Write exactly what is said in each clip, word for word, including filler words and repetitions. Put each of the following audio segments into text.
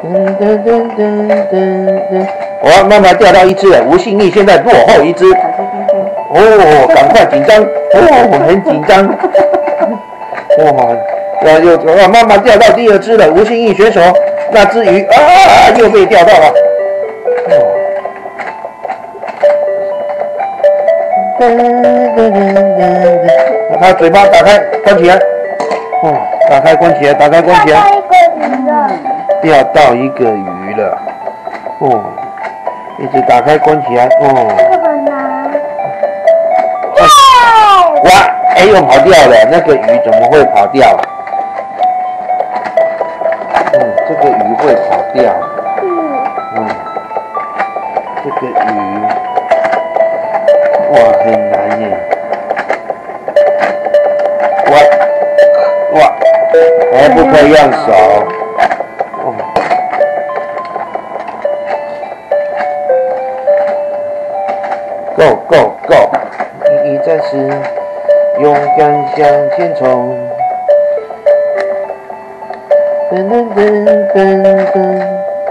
噔噔噔噔噔，哇，妈妈钓到一只了，吴信义现在落后一只。哦，赶快紧张，哦，很紧张。哇，那又哇，妈妈钓到第二只了，吴信义选手那只鱼啊，又被钓到了。噔噔噔噔，把它嘴巴打开，关起来。哦，打开关起来，打开关起来。钓到一个鱼了。哦，一直打开关起来。哦。哇！哎，又跑掉了，那个鱼怎么会跑掉啊？嗯，这个鱼会跑掉。嗯，这个鱼，哇，很难耶。哇哇，哎，不可以用手。哦。Go go go！ 一一战士。勇敢向前冲！噔噔噔噔噔，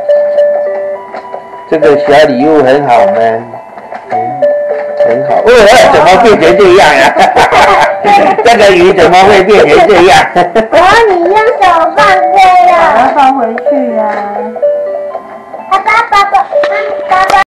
这个小礼物很好吗？嗯，很好。哦，怎么变成这样啊？这个鱼怎么会变成这样？ 我要你用手放这样， 把它放回去呀、啊。 爸爸爸爸，爸爸。